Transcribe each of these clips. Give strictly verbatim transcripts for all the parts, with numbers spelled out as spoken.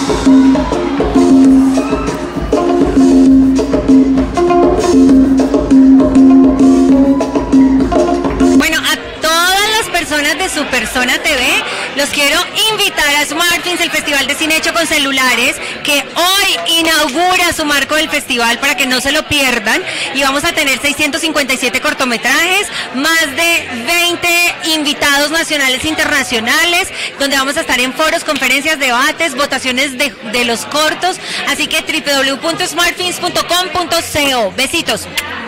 De Su Persona T V, los quiero invitar a SmartFilms, el festival de cine hecho con celulares, que hoy inaugura su marco del festival para que no se lo pierdan, y vamos a tener seiscientos cincuenta y siete cortometrajes, más de veinte invitados nacionales e internacionales, donde vamos a estar en foros, conferencias, debates, votaciones de, de los cortos, así que doble u doble u doble u punto smartfilms punto com punto co. Besitos.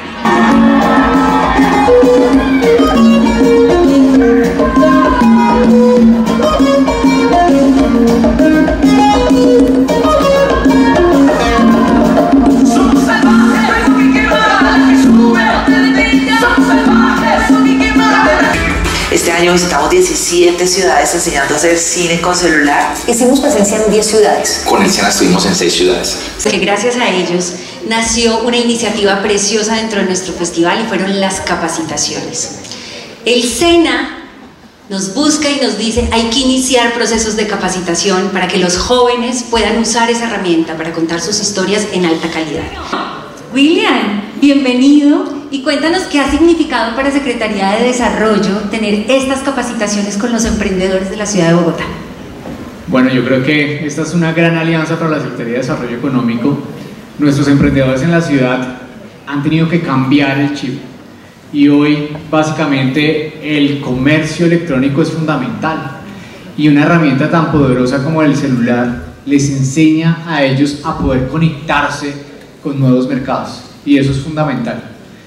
Este año visitamos diecisiete ciudades enseñando a hacer cine con celular. Hicimos presencia en diez ciudades. Con el SENA estuvimos en seis ciudades. Que gracias a ellos nació una iniciativa preciosa dentro de nuestro festival y fueron las capacitaciones. El SENA nos busca y nos dice hay que iniciar procesos de capacitación para que los jóvenes puedan usar esa herramienta para contar sus historias en alta calidad. William, bienvenido y cuéntanos qué ha significado para Secretaría de Desarrollo tener estas capacitaciones con los emprendedores de la ciudad de Bogotá. Bueno, yo creo que esta es una gran alianza para la Secretaría de Desarrollo Económico. Nuestros emprendedores en la ciudad han tenido que cambiar el chip y hoy básicamente el comercio electrónico es fundamental y una herramienta tan poderosa como el celular les enseña a ellos a poder conectarse con nuevos mercados y eso es fundamental.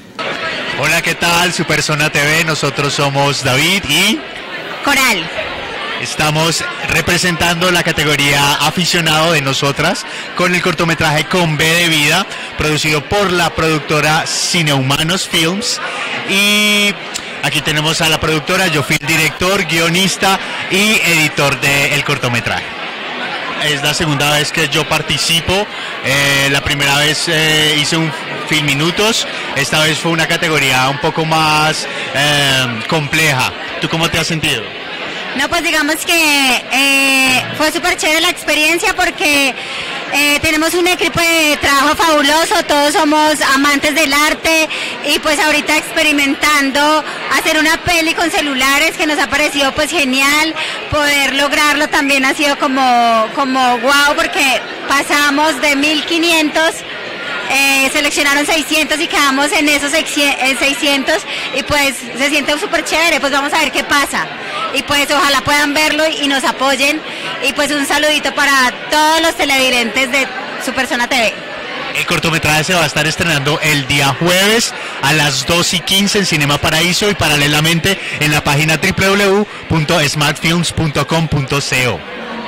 Hola, ¿qué tal? Su Persona T V, nosotros somos David y Coral. Estamos representando la categoría aficionado de nosotras con el cortometraje Con B de Vida, producido por la productora Cinehumanos Films. Y aquí tenemos a la productora, yo fui el director, guionista y editor del cortometraje. Es la segunda vez que yo participo, eh, la primera vez eh, hice un Filminutos, esta vez fue una categoría un poco más eh, compleja. ¿Tú cómo te has sentido? No, pues digamos que eh, fue súper chévere la experiencia porque eh, tenemos un equipo de trabajo fabuloso, todos somos amantes del arte y pues ahorita experimentando hacer una peli con celulares que nos ha parecido pues genial, poder lograrlo también ha sido como, como wow porque pasamos de mil quinientos. Eh, seleccionaron seiscientos y quedamos en esos seiscientos y pues se siente súper chévere, pues vamos a ver qué pasa y pues ojalá puedan verlo y nos apoyen y pues un saludito para todos los televidentes de Su Persona T V. El cortometraje se va a estar estrenando el día jueves a las dos y quince en Cinema Paraíso y paralelamente en la página doble u doble u doble u punto smartfilms punto com punto co.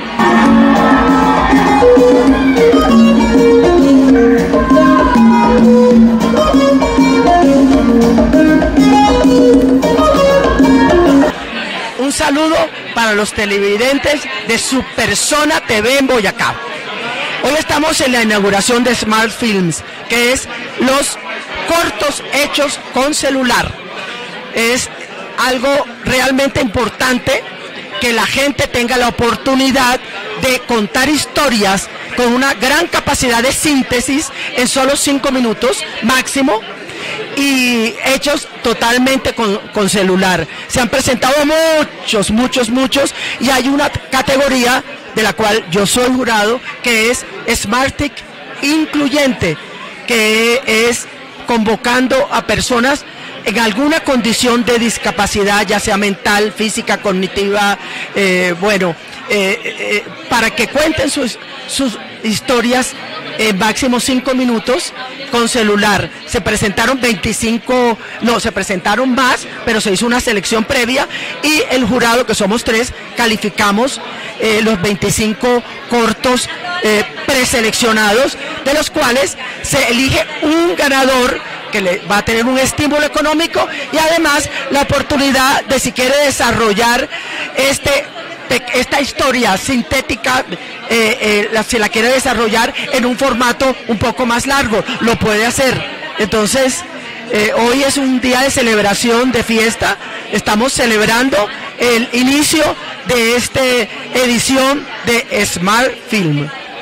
Un saludo para los televidentes de Su Persona T V en Boyacá. Hoy estamos en la inauguración de SmartFilms, que es los cortos hechos con celular. Es algo realmente importante que la gente tenga la oportunidad de contar historias con una gran capacidad de síntesis en solo cinco minutos máximo y hechos totalmente con, con celular. Se han presentado muchos, muchos, muchos y hay una categoría de la cual yo soy jurado que es Smartic Incluyente, que es convocando a personas en alguna condición de discapacidad, ya sea mental, física, cognitiva, eh, bueno, eh, eh, para que cuenten sus, sus historias en máximo cinco minutos con celular. Se presentaron veinticinco, no, se presentaron más, pero se hizo una selección previa y el jurado, que somos tres, calificamos eh, los veinticinco cortos eh, preseleccionados, de los cuales se elige un ganador que le va a tener un estímulo económico y además la oportunidad de, si quiere desarrollar este esta historia sintética, eh, eh, la, si la quiere desarrollar en un formato un poco más largo, lo puede hacer. Entonces, eh, hoy es un día de celebración, de fiesta, estamos celebrando el inicio de esta edición de SmartFilm.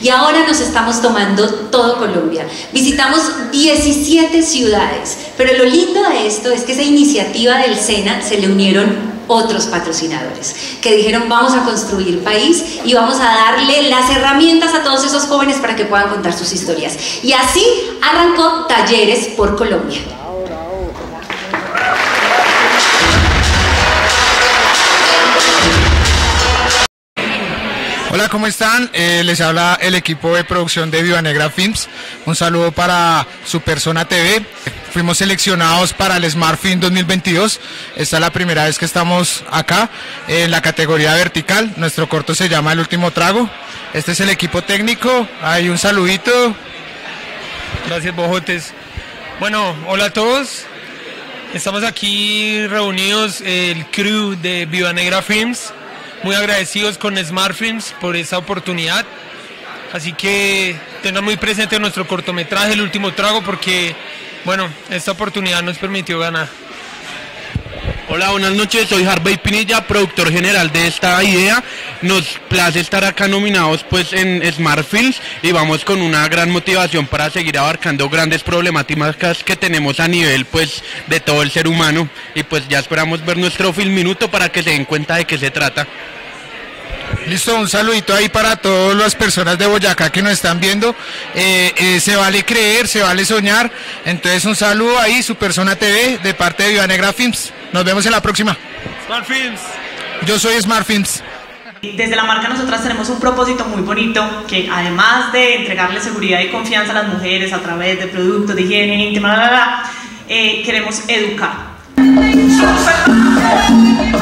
Y ahora nos estamos tomando todo Colombia. Visitamos diecisiete ciudades, pero lo lindo de esto es que esa iniciativa del SENA se le unieron otros patrocinadores que dijeron vamos a construir país y vamos a darle las herramientas a todos esos jóvenes para que puedan contar sus historias. Y así arrancó Talleres por Colombia. Hola, ¿cómo están? Eh, les habla el equipo de producción de Viva Negra Films. Un saludo para Su Persona T V. Fuimos seleccionados para el Smart Film dos mil veintidós. Esta es la primera vez que estamos acá en la categoría vertical. Nuestro corto se llama El Último Trago. Este es el equipo técnico. Hay un saludito. Gracias, Bojotes. Bueno, hola a todos. Estamos aquí reunidos, el crew de Viva Negra Films. Muy agradecidos con Smart Films por esta oportunidad. Así que tengan muy presente nuestro cortometraje El Último Trago porque, bueno, esta oportunidad nos permitió ganar. Hola, buenas noches, soy Harvey Pinilla, productor general de esta idea. Nos place estar acá nominados pues en Smart Films y vamos con una gran motivación para seguir abarcando grandes problemáticas que tenemos a nivel pues de todo el ser humano y pues ya esperamos ver nuestro film minuto para que se den cuenta de qué se trata. Listo, un saludito ahí para todas las personas de Boyacá que nos están viendo. Eh, eh, se vale creer, se vale soñar. Entonces un saludo ahí, Su Persona T V, de parte de Viva Negra Films. Nos vemos en la próxima. Smart Films. Yo soy Smart Films. Desde la marca nosotras tenemos un propósito muy bonito que además de entregarle seguridad y confianza a las mujeres a través de productos de higiene íntima, bla, bla, bla, eh, queremos educar.